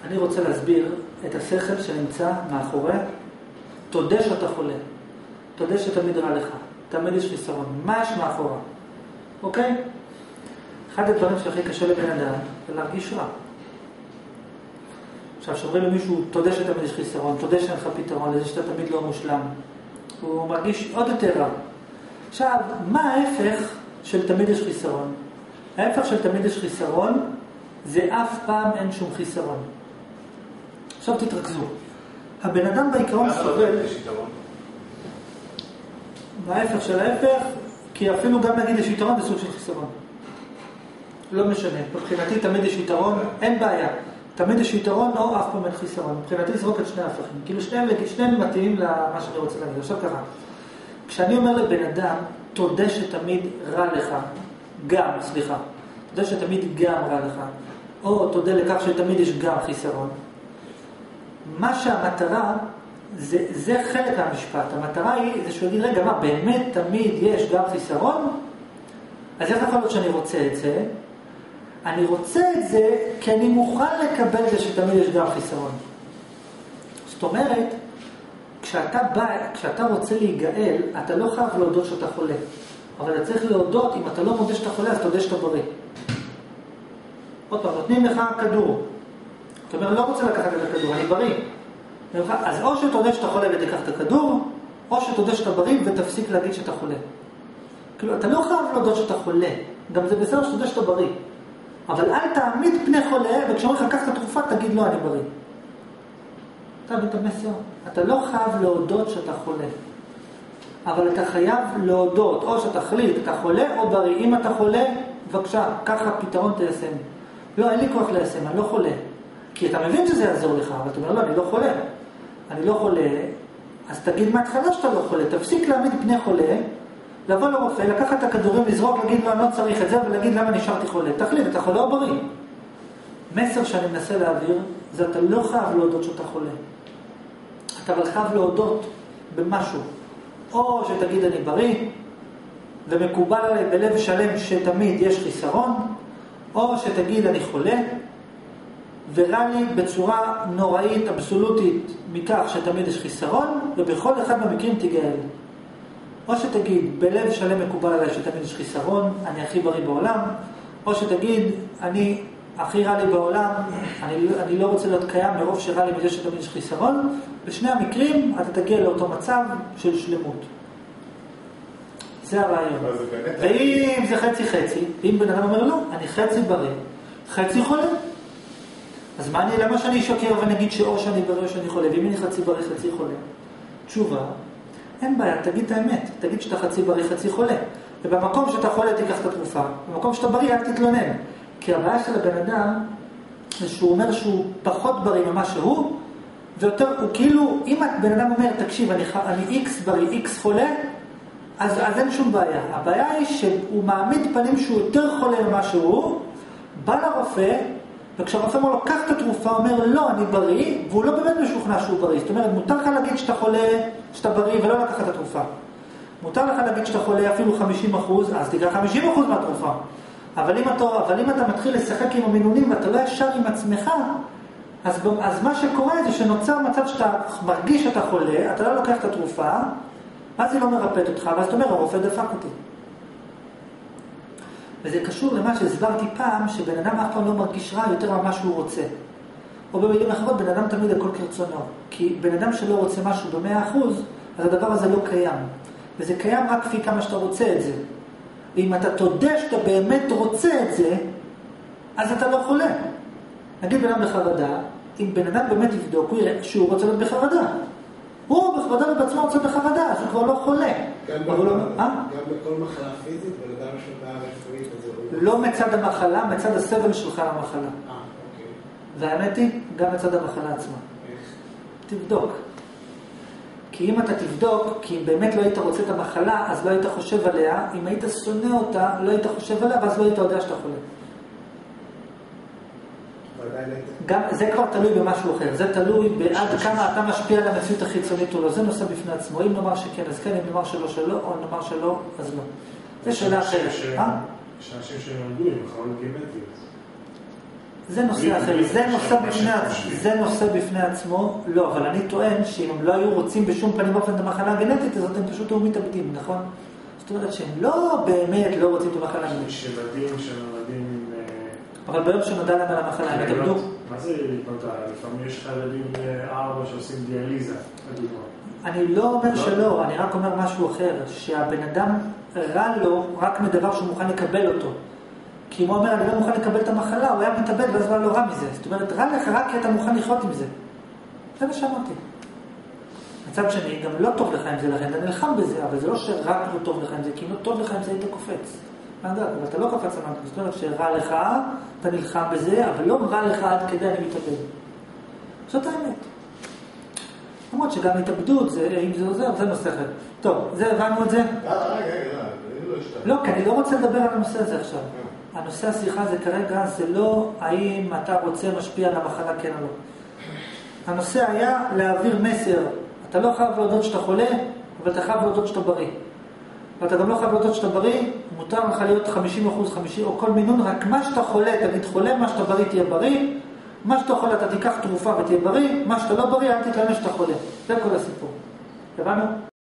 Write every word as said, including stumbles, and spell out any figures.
אני רוצה להסביר את השכל שנמצא מאחורי, תודה שאתה חולה, תודה שתמיד רע לך, תמיד יש חיסרון, מה יש מאחורה, אוקיי? אחד הדברים שהכי קשה לבן אדם זה להרגיש רע. עכשיו, שאומרים למישהו, תודה שתמיד יש חיסרון, תודה שאין לך פתרון, לזה שאתה תמיד לא מושלם, הוא מרגיש עוד יותר רע. עכשיו, מה ההפך של תמיד יש חיסרון? ההפך של תמיד יש חיסרון זה אף פעם אין שום חיסרון. עכשיו תתרכזו. הבן אדם בעיקרון סובל... מה ההפך של ההפך? כי אפילו גם נגיד יש יתרון בסוג של חיסרון. לא משנה. מבחינתי תמיד יש יתרון, אין בעיה. תמיד יש יתרון או אף פעם אין חיסרון. מבחינתי זרוק את שני ההפכים. כאילו שניהם, שניהם מתאים למה שאני רוצה להגיד. עכשיו ככה. כשאני אומר לבן אדם, תודה שתמיד רע לך, גם, סליחה, תודה שתמיד גם רע לך, או תודה לכך שתמיד יש גם חיסרון. מה שהמטרה, זה, זה חלק מהמשפט. המטרה היא, זה שהוא יגיד, רגע, מה, באמת תמיד יש גם חיסרון? אז איך יכול להיות שאני רוצה את זה? אני רוצה את זה כי אני מוכן לקבל זה שתמיד יש גם חיסרון. זאת אומרת, כשאתה בא, כשאתה רוצה להיגאל, אתה לא חייב להודות שאתה חולה. אבל אתה צריך להודות, אם אתה לא מודה שאתה חולה, אז תודה שאתה בריא. עוד פעם, נותנים לך כדור. אתה אומר, לא רוצה לקחת את הכדור, אני בריא. אז או שתודה שאתה חולה ותיקח את הכדור, או שתודה שאתה בריא ותפסיק להגיד שאתה חולה. כאילו, אתה לא חייב להודות שאתה חולה. גם זה בסדר שתודה שאתה בריא. אבל אל תעמיד פני חולה, וכשאומרים לך, קח את התרופה, תגיד לא, אני בריא. אתה מבין את המסר? אתה לא חייב להודות שאתה חולה. אבל אתה חייב להודות, או שאתה חליט, אתה חולה או בריא. אם אתה חולה, בבקשה, ככה פתרון תיישם. לא, אין לי כוח ליישם, אני לא חולה. כי אתה מבין שזה יעזור לך, אבל אתה אומר, לא, אני לא חולה. אני לא חולה, אז תגיד מההתחלה שאתה לא חולה. תפסיק להעמיד פני חולה, לבוא לרופא, לקחת את הכדורים, לזרוק, להגיד לו, אני לא צריך את זה, ולהגיד למה נשארתי חולה. תחליט, אתה חולה או בריא. מסר שאני מנסה להעביר, זה אתה לא חייב להודות שאתה חולה. אתה אבל חייב להודות במשהו. או שתגיד אני בריא, ומקובל עליי בלב שלם שתמיד יש חיסרון, או שתגיד אני חולה, ורע לי בצורה נוראית, אבסולוטית, מכך שתמיד יש חיסרון, ובכל אחד מהמקרים תיגאל. או שתגיד, בלב שלם מקובל עליי שתמיד יש חיסרון, אני הכי בריא בעולם, או שתגיד, אני הכי רע לי בעולם, אני, אני לא רוצה להיות קיים מרוב שרע לי מזה שתמיד יש חיסרון. בשני המקרים אתה תגיע לאותו מצב של שלמות. זה הרעיון. ואם זה חצי חצי, אם בן אדם אומר לא, אני חצי בריא, חצי חולה. אז מה אני, למה שאני אשקר ונגיד שאו שאני בריא או שאני חולה, ואם אני חצי בריא, חצי חולה? תשובה, אין בעיה, תגיד את האמת, תגיד שאתה חצי בריא, חצי חולה. ובמקום שאתה חולה תיקח את התרופה, במקום שאתה בריא אל תתלונן. כי הבעיה של הבן אדם, זה שהוא אומר שהוא פחות בריא ממה שהוא, ויותר, הוא כאילו, אם בן אדם אומר, תקשיב, אני, אני איקס בריא, איקס חולה, אז, אז אין שום בעיה. הבעיה היא שהוא מעמיד פנים שהוא יותר חולה ממה שהוא, בא לרופא, וכשהרופא אומר לו, קח את התרופה, הוא אומר, לא, אני בריא, והוא לא באמת משוכנע שהוא בריא. זאת אומרת, מותר לך להגיד שאתה חולה, שאתה בריא, ולא לקחת את התרופה. מותר לך להגיד שאתה חולה אפילו חמישים אחוז, אז תיקח חמישים אחוז מהתרופה. אבל אם אתה, אבל אם אתה מתחיל לשחק עם המינונים, ואתה לא ישר עם עצמך, אז, אז מה שקורה זה שנוצר מצב שאתה מרגיש שאתה חולה, אתה לא לוקח את התרופה, אז היא לא מרפאת אותך, ואז אתה אומר, הרופא דפק אותי. וזה קשור למה שהסברתי פעם, שבן אדם אף פעם לא מרגיש רע יותר ממה שהוא רוצה. או במילים אחרות, בן אדם תמיד הכל כרצונו. כי בן אדם שלא רוצה משהו במאה אחוז, אז הדבר הזה לא קיים. וזה קיים רק כפי כמה שאתה רוצה את זה. ואם אתה תודה שאתה באמת רוצה את זה, אז אתה לא חולה. נגיד בן אדם בחרדה, אם בן אדם באמת יבדוק, הוא יראה שהוא רוצה להיות בחרדה. הוא בחרדה ובעצמו רוצה בחרדה, אז הוא כבר לא חולה. גם בכל מחלה פיזית, ולדם שבאה רפואית, לא מצד המחלה, מצד הסבל שלך למחלה. אה, אוקיי. והאמת היא, גם מצד המחלה עצמה. תבדוק. כי אם אתה תבדוק, כי אם באמת לא היית רוצה את המחלה, אז לא היית חושב עליה. אם היית שונא אותה, לא היית חושב עליה, ואז לא היית יודע שאתה חולה. גם, זה כבר תלוי במשהו אחר. זה תלוי בעד כמה אתה משפיע על המציאות החיצונית או לא. זה נושא בפני עצמו. אם נאמר שכן, אז כן. אם נאמר שלא, שלא. או נאמר שלא, אז לא. זה שאלה אחרת. יש אנשים שנולדו עם מחלות גנטיות. זה נושא אחר, זה נושא בפני עצמו, זה נושא בפני עצמו, לא, אבל אני טוען שאם הם לא היו רוצים בשום פנים באופן את המחלה הגנטית הזאת, הם פשוט היו מתאבדים, נכון? זאת אומרת שהם לא באמת לא רוצים את המחלה הגנטית. שילדים שנולדים... אבל ביום שנודע להם על המחלה, הם התאבדו. מה זה להתפתח? לפעמים יש ילדים ארבע שעושים דיאליזה, לדוגמה. אני לא אומר שלא, אני רק אומר משהו אחר, שהבן אדם רע לו רק מדבר שהוא מוכן לקבל אותו. כי אם הוא אומר, אני לא מוכן לקבל את המחלה, הוא היה מתאבד ואז לא רע מזה. זאת אומרת, רע לך רק כי אתה מוכן לחיות עם זה. זה מה שאמרתי. מצד שני, גם לא טוב לך עם זה, לכן אתה נלחם בזה, אבל זה לא שרק לא טוב לך עם זה, כי אם לא טוב לך עם זה, היית קופץ. מה יודעת, אבל אתה לא קופץ עליו. זאת אומרת שרע לך, אתה נלחם בזה, אבל לא רע לך עד כדי אני מתאבד. זאת האמת. למרות שגם התאבדות, אם זה עוזר, זה נושא אחר. טוב, זה הבנו את זה? רגע, רגע, לא השתנה. לא, כי אני לא רוצה לדבר על הנושא הזה עכשיו. הנושא השיחה זה כרגע, זה לא האם אתה רוצה משפיע על המחלה, כן או לא. הנושא היה להעביר מסר. אתה לא חייב להודות שאתה חולה, אבל אתה חייב להודות שאתה בריא. ואתה גם לא חייב להודות שאתה בריא, מותר לך להיות חמישים אחוז, חמישים, או כל מינון, רק מה שאתה חולה, תגיד חולה, מה שאתה בריא תהיה בריא, מה שאתה חולה, אתה תיקח תרופה ותהיה בריא, מה שאתה לא בריא, אל תתלמד שאתה חולה. זה כל הסיפור. הבנו?